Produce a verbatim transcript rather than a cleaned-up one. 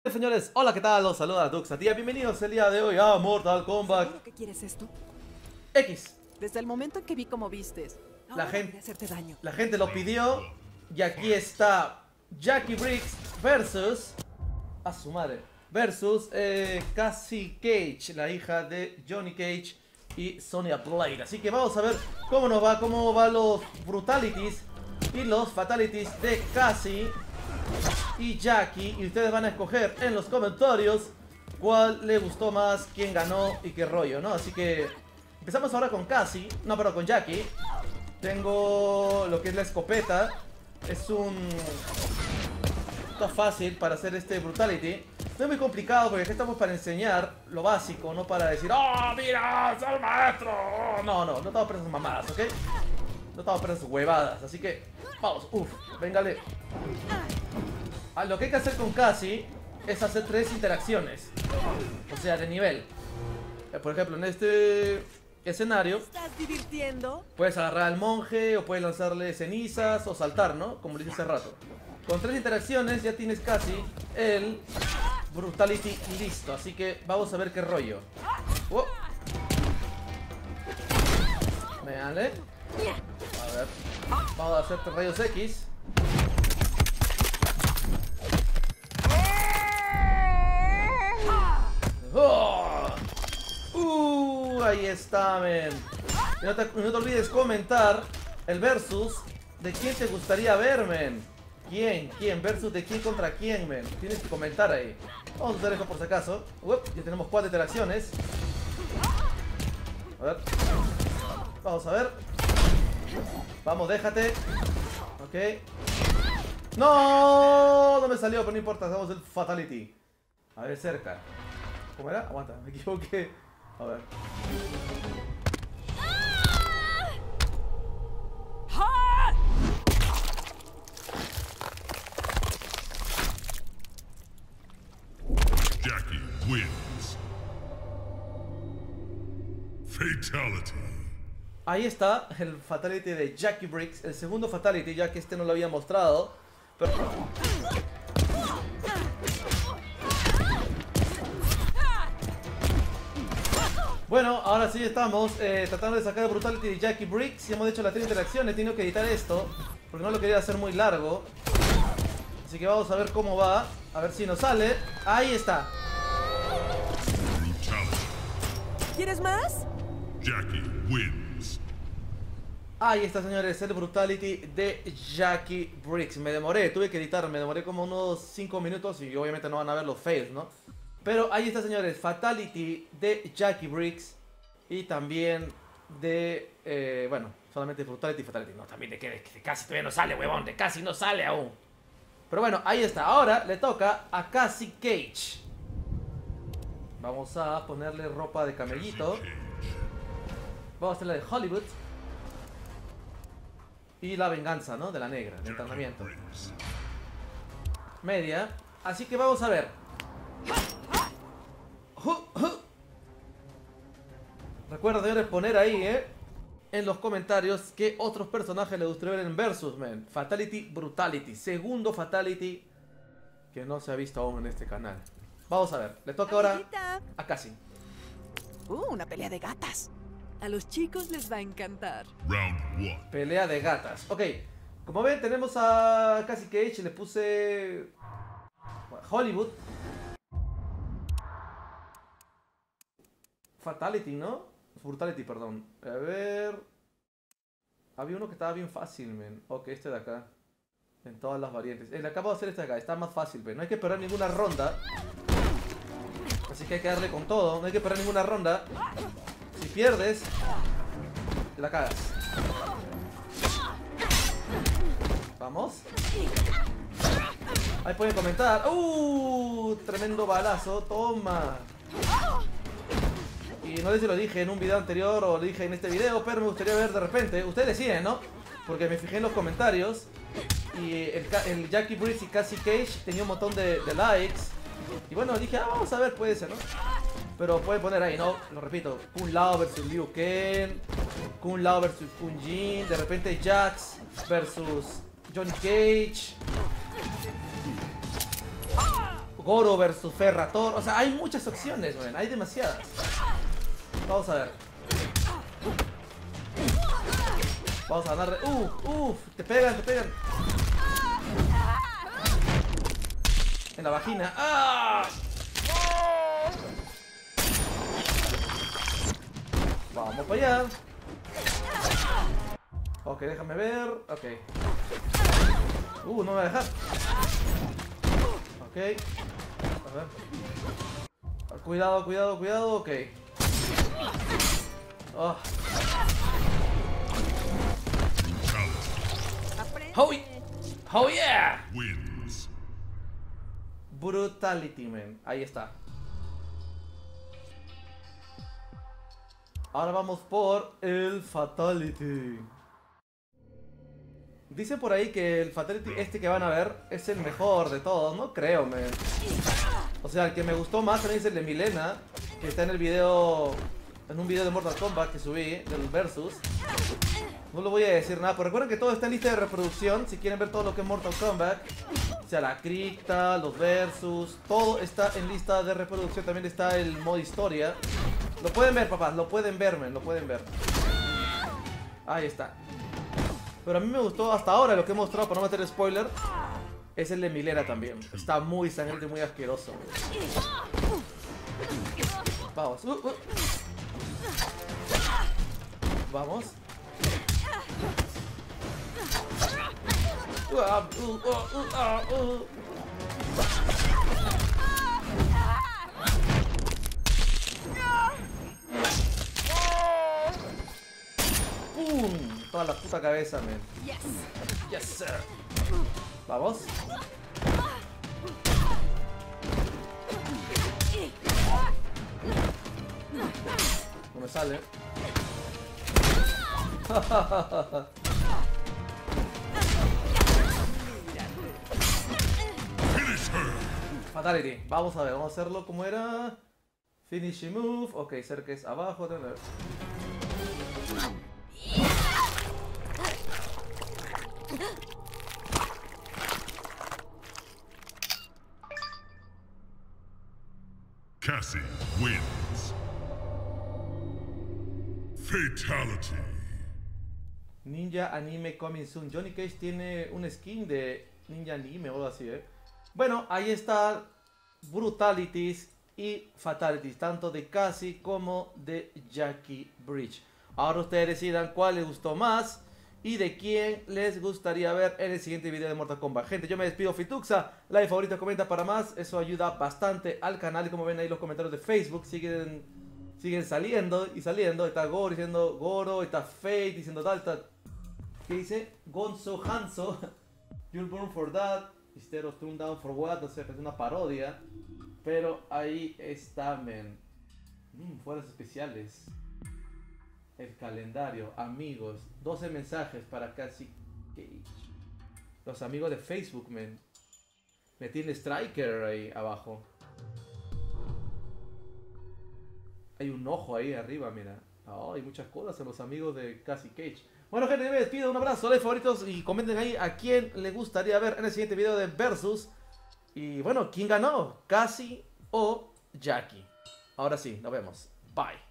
Señores, hola, ¿qué tal? Los saluda Duxatia. Bienvenidos el día de hoy a Mortal Kombat ¿Seguro que quieres esto? X. Desde el momento en que vi cómo vistes, La ahora gente, podría hacerte daño. la gente lo pidió. Y aquí está Jackie Briggs versus a su madre. Versus eh, Cassie Cage, la hija de Johnny Cage y Sonya Blade. Así que vamos a ver cómo nos va, cómo van los brutalities y los fatalities de Cassie y Jackie, y ustedes van a escoger en los comentarios cuál le gustó más, quién ganó y qué rollo, ¿no? Así que empezamos ahora con Cassie, no, pero con Jackie. Tengo lo que es la escopeta. Es un... Está fácil para hacer este brutality. No es muy complicado porque aquí estamos para enseñar lo básico, no para decir ¡oh, mira, soy el maestro! No, no, no estamos para esas mamadas, ¿ok? No estamos para esas huevadas, así que vamos, uff, véngale. Ah, lo que hay que hacer con Cassie es hacer tres interacciones, o sea, de nivel. eh, Por ejemplo, en este escenario ¿Estás divirtiendo? puedes agarrar al monje o puedes lanzarle cenizas o saltar, ¿no? Como le hice hace rato. Con tres interacciones ya tienes casi el brutality listo, así que vamos a ver qué rollo. Oh. Véanle. A ver, vamos a hacer rayos X. Oh. Uh, ahí está, men. Y no te, no te olvides comentar el versus de quién te gustaría ver, men. ¿Quién? ¿Quién? Versus de quién contra quién, men. Tienes que comentar ahí. Vamos a hacer esto por si acaso. Uop, ya tenemos cuatro interacciones. A ver. Vamos a ver. Vamos, déjate. Ok. No, no me salió, pero no importa. Hacemos el fatality. A ver, cerca. ¿Cómo era? Aguanta, me equivoqué. A ver. Jackie wins. Fatality. Ahí está el fatality de Jackie Briggs. El segundo fatality, ya que este no lo había mostrado. Pero... Bueno, ahora sí estamos eh, tratando de sacar el brutality de Jackie Briggs. Y hemos hecho las tres interacciones. He tenido que editar esto porque no lo quería hacer muy largo. Así que vamos a ver cómo va. A ver si nos sale. Ahí está. Brutality. ¿Quieres más? Jackie wins. Ahí está, señores, el brutality de Jackie Briggs. Me demoré, tuve que editar, me demoré como unos cinco minutos y obviamente no van a ver los fails, ¿no? Pero ahí está, señores, fatality de Jackie Briggs. Y también de, eh, bueno, solamente brutality y fatality. No, también de que de, de casi todavía no sale, huevón, de casi no sale aún. Pero bueno, ahí está. Ahora le toca a Cassie Cage. Vamos a ponerle ropa de camellito. Vamos a hacer la de Hollywood. Y la venganza, ¿no? De la negra, de entrenamiento. Media. Así que vamos a ver. Recuerda, señores, poner ahí, ¿eh? En los comentarios qué otros personajes le gustaría ver en Versus, man. Fatality, Brutality. Segundo Fatality que no se ha visto aún en este canal. Vamos a ver. Le toca ahora Amiguita. a Cassie. Uh, una pelea de gatas. A los chicos les va a encantar. Round one. Pelea de gatas. Ok. Como ven, tenemos a Cassie Cage. Le puse Hollywood. Fatality, ¿no? Brutality, perdón. A ver. Había uno que estaba bien fácil, men. Ok, este de acá. En todas las variantes. El acabo de hacer este de acá. Está más fácil, men. No hay que perder ninguna ronda. Así que hay que darle con todo. No hay que perder ninguna ronda. Si pierdes, te la cagas. Vamos. Ahí pueden comentar. ¡Uh! Tremendo balazo. Toma. Y no sé si lo dije en un video anterior o lo dije en este video, pero me gustaría ver de repente. Ustedes deciden, ¿no? Porque me fijé en los comentarios. Y el, el Jackie Briggs y Cassie Cage tenía un montón de, de likes. Y bueno, dije, ah, vamos a ver, puede ser, ¿no? Pero pueden poner ahí, ¿no? Lo repito. Kung Lao versus Liu Kang. Kung Lao versus Kun Jin. De repente Jax versus Johnny Cage. Goro versus Ferrator. O sea, hay muchas opciones, man. Hay demasiadas. Vamos a ver. Vamos a ganar. Uf, uf. Te pegan, te pegan. En la vagina. ¡Ah! Vamos para allá. Ok, déjame ver. Ok. Uh, no me va a dejar. Ok. A ver. Cuidado, cuidado, cuidado. Ok. Oh. Oh, oh yeah. Wins. Brutality, man. Ahí está. Ahora vamos por el Fatality. Dicen por ahí que el Fatality este que van a ver es el mejor de todos. No creo, man. O sea, el que me gustó más también es el de Milena, que está en el video, en un video de Mortal Kombat que subí, del Versus. No le voy a decir nada, pero recuerden que todo está en lista de reproducción. Si quieren ver todo lo que es Mortal Kombat, o sea, la cripta, los Versus, todo está en lista de reproducción. También está el modo historia. Lo pueden ver, papás, lo pueden ver, man, lo pueden ver. Ahí está. Pero a mí me gustó hasta ahora lo que he mostrado, para no meter spoiler, es el de Milena también. Está muy sangriento y muy asqueroso. Vamos. Uh, uh. Vamos. Uh, uh, uh, uh, uh. ¡Pum! Toda la puta cabeza, man. Yes. Yes, sir. Vamos. No me sale. Fatality. Vamos a ver, vamos a hacerlo como era. Finishing move. Ok, cerca es abajo. Cassie wins. Fatality. Ninja Anime Coming Soon. Johnny Cage tiene un skin de Ninja Anime o algo así, ¿eh? Bueno, ahí está Brutalities y Fatalities, tanto de Cassie como de Jackie Bridge. Ahora ustedes decidan cuál les gustó más y de quién les gustaría ver en el siguiente video de Mortal Kombat. Gente, yo me despido, Fituxa. Like, favorito, comenta para más. Eso ayuda bastante al canal. Y como ven ahí los comentarios de Facebook, siguen, siguen saliendo y saliendo. Está Goro diciendo Goro, está Fate diciendo tal, tal. ¿Qué dice? Gonzo Hanzo. You're born for that. Instead of turned down for what. O sea, es una parodia. Pero ahí está, men. Mm, fuerzas especiales. El calendario, amigos, doce mensajes para Cassie Cage. Los amigos de Facebook, men. Me tiene Striker ahí abajo. Hay un ojo ahí arriba, mira. Oh, hay muchas cosas en los amigos de Cassie Cage. Bueno, gente, me despido. Un abrazo, like, favoritos y comenten ahí a quién le gustaría ver en el siguiente video de Versus. Y bueno, ¿quién ganó? ¿Cassie o Jackie? Ahora sí, nos vemos. Bye.